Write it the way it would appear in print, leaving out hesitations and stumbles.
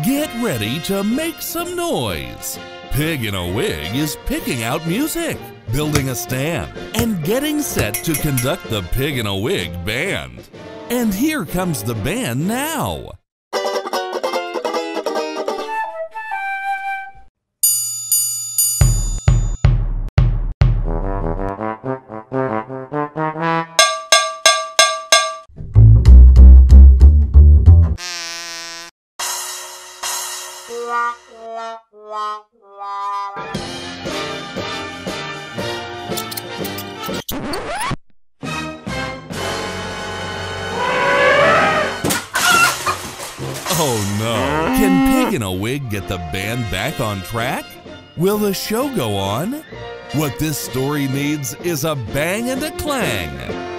Get ready to make some noise. Pig in a Wig is picking out music, building a stand, and getting set to conduct the Pig in a Wig Band. And here comes the band now. Oh no! Can Pig in a Wig get the band back on track? Will the show go on? What this story needs is a bang and a clang.